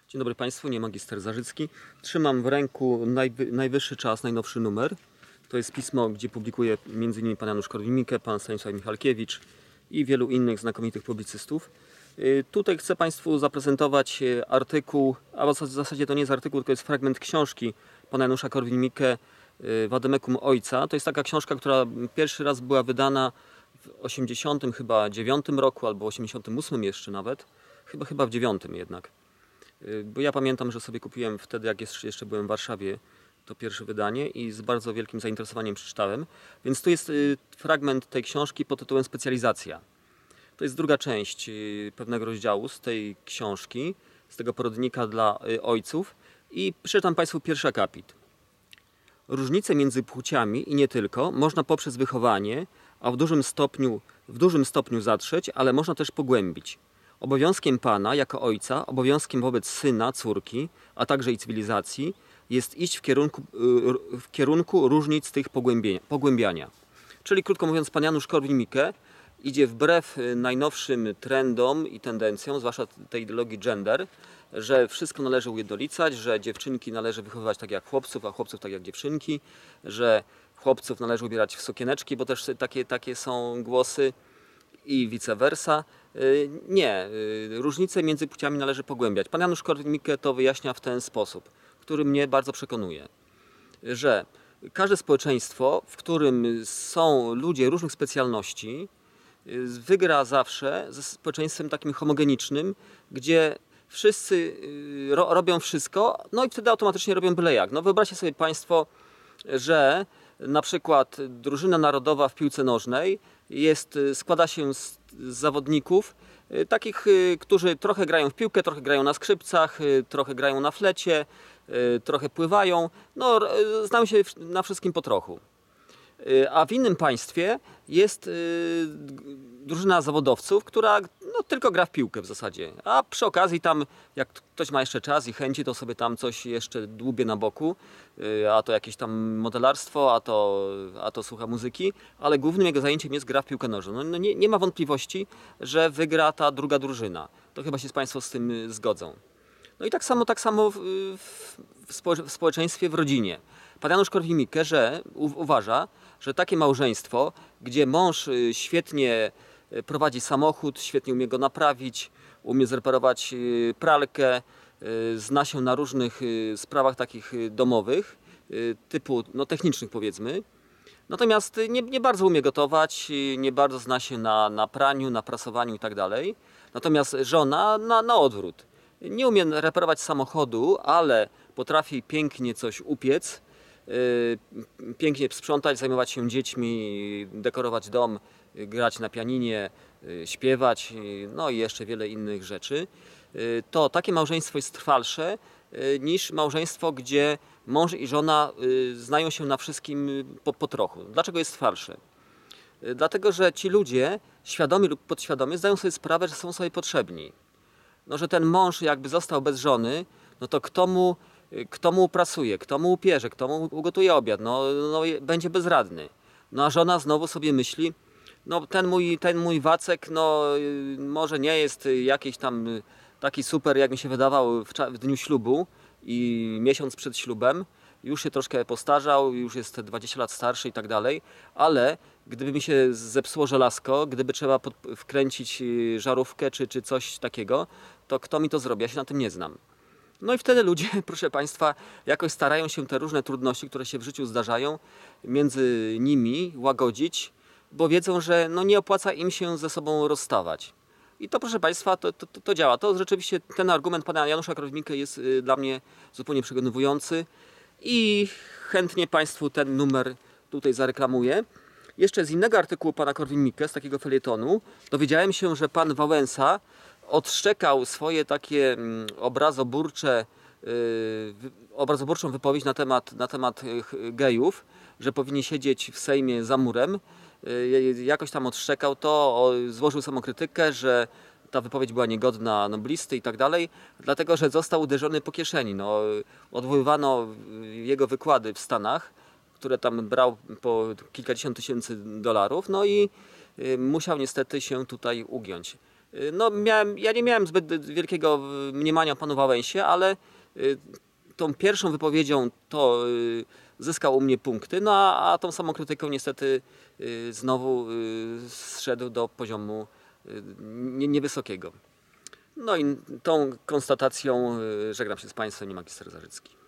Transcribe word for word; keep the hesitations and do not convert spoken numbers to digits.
Dzień dobry Państwu, nie magister Zarzycki. Trzymam w ręku najwy, najwyższy czas, najnowszy numer. To jest pismo, gdzie publikuje między innymi pan Janusz Korwin-Mikke, pan Stanisław Michalkiewicz i wielu innych znakomitych publicystów. Tutaj chcę Państwu zaprezentować artykuł, a w zasadzie to nie jest artykuł, tylko jest fragment książki pana Janusza Korwin-Mikke Vademécum Ojca. To jest taka książka, która pierwszy raz była wydana w osiemdziesiątym chyba dziewiątym roku albo osiemdziesiątym ósmym jeszcze nawet. Chyba, chyba w dziewiątym jednak. Bo ja pamiętam, że sobie kupiłem wtedy, jak jeszcze byłem w Warszawie, to pierwsze wydanie i z bardzo wielkim zainteresowaniem przeczytałem. Więc tu jest fragment tej książki pod tytułem Specjalizacja. To jest druga część pewnego rozdziału z tej książki, z tego poradnika dla ojców. I przeczytam Państwu pierwszy akapit. Różnice między płciami i nie tylko można poprzez wychowanie, a w dużym stopniu, w dużym stopniu zatrzeć, ale można też pogłębić. Obowiązkiem Pana, jako Ojca, obowiązkiem wobec Syna, córki, a także i cywilizacji, jest iść w kierunku, w kierunku różnic tych pogłębiania. Czyli krótko mówiąc, Pan Janusz Korwin-Mikke idzie wbrew najnowszym trendom i tendencjom, zwłaszcza tej ideologii gender, że wszystko należy ujednolicać, że dziewczynki należy wychowywać tak jak chłopców, a chłopców tak jak dziewczynki, że chłopców należy ubierać w sukieneczki, bo też takie, takie są głosy i vice versa. Nie, różnice między płciami należy pogłębiać. Pan Janusz Korwin-Mikke to wyjaśnia w ten sposób, który mnie bardzo przekonuje, że każde społeczeństwo, w którym są ludzie różnych specjalności, wygra zawsze ze społeczeństwem takim homogenicznym, gdzie wszyscy ro robią wszystko, no i wtedy automatycznie robią byle jak. No wyobraźcie sobie Państwo, że na przykład drużyna narodowa w piłce nożnej jest, składa się z, z zawodników takich, którzy trochę grają w piłkę, trochę grają na skrzypcach, trochę grają na flecie, trochę pływają, no znają się na wszystkim po trochu. A w innym państwie jest drużyna zawodowców, która no, tylko gra w piłkę w zasadzie. A przy okazji tam, jak ktoś ma jeszcze czas i chęci, to sobie tam coś jeszcze dłubie na boku. A to jakieś tam modelarstwo, a to, a to słucha muzyki. Ale głównym jego zajęciem jest gra w piłkę nożną. No, no nie, nie ma wątpliwości, że wygra ta druga drużyna. To chyba się Państwo z tym zgodzą. No i tak samo, tak samo w, w, społecz w społeczeństwie, w rodzinie. Pan Janusz Korwin-Mikke, że uważa, że takie małżeństwo, gdzie mąż świetnie prowadzi samochód, świetnie umie go naprawić, umie zreperować pralkę, zna się na różnych sprawach takich domowych, typu no, technicznych powiedzmy, natomiast nie, nie bardzo umie gotować, nie bardzo zna się na, na praniu, na prasowaniu i tak dalej. Natomiast żona na, na odwrót. Nie umie reperować samochodu, ale potrafi pięknie coś upiec, Yy, pięknie sprzątać, zajmować się dziećmi, dekorować dom, grać na pianinie, yy, śpiewać, yy, no i jeszcze wiele innych rzeczy. Yy, to takie małżeństwo jest trwalsze yy, niż małżeństwo, gdzie mąż i żona yy, znają się na wszystkim po, po trochu. Dlaczego jest trwalsze? Yy, dlatego, że ci ludzie, świadomi lub podświadomie, zdają sobie sprawę, że są sobie potrzebni. No, że ten mąż jakby został bez żony, no to kto mu Kto mu prasuje, kto mu upierze, kto mu ugotuje obiad, no, no będzie bezradny. No a żona znowu sobie myśli, no ten mój, ten mój Wacek, no może nie jest jakiś tam taki super, jak mi się wydawał w, w dniu ślubu i miesiąc przed ślubem, już się troszkę postarzał, już jest dwadzieścia lat starszy i tak dalej, ale gdyby mi się zepsuło żelazko, gdyby trzeba pod, wkręcić żarówkę czy, czy coś takiego, to kto mi to zrobi? Ja się na tym nie znam. No i wtedy ludzie, proszę Państwa, jakoś starają się te różne trudności, które się w życiu zdarzają, między nimi łagodzić, bo wiedzą, że no nie opłaca im się ze sobą rozstawać. I to, proszę Państwa, to, to, to działa. To rzeczywiście ten argument pana Janusza Korwin-Mikke jest dla mnie zupełnie przekonujący i chętnie Państwu ten numer tutaj zareklamuję. Jeszcze z innego artykułu pana Korwin-Mikke, z takiego felietonu, dowiedziałem się, że pan Wałęsa odszczekał swoje takie obrazoburcze, yy, obrazoburczą wypowiedź na temat, na temat gejów, że powinni siedzieć w Sejmie za murem. Yy, jakoś tam odszczekał to, o, złożył samokrytykę, że ta wypowiedź była niegodna noblisty i tak dalej, dlatego że został uderzony po kieszeni. No, odwoływano jego wykłady w Stanach, które tam brał po kilkadziesiąt tysięcy dolarów, no i yy, musiał niestety się tutaj ugiąć. Y, No, miałem, ja nie miałem zbyt wielkiego y, mniemania o panu Wałęsie, ale y, tą pierwszą wypowiedzią to y, zyskał u mnie punkty, no a, a tą samą krytyką niestety y, znowu y, zszedł do poziomu y, nie- niewysokiego. No i tą konstatacją y, żegnam się z państwem i magister Zarzycki.